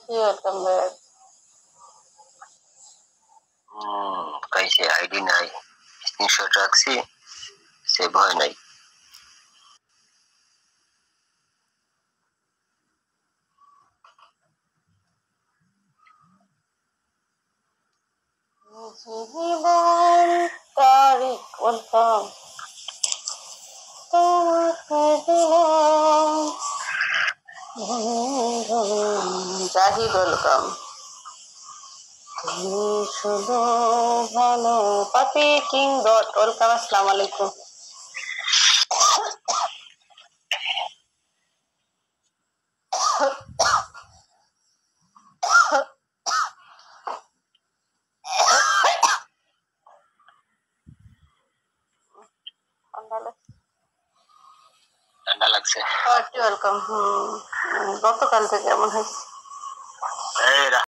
Welcome back. कैसे ID নাই screenshot রাখছি সেভ হয় নাই। জীবন তারিখ ওয়েলকাম তোমাকে দিলাম জাহিদ ওয়েলকাম। তুমি শুধু ভালো পাপি কিং ডট ওয়েলকাম। আসসালামু আলাইকুম। ঠান্ডা লাগছে। ওয়েলকাম। গতকাল থেকে এমন হয়েছে।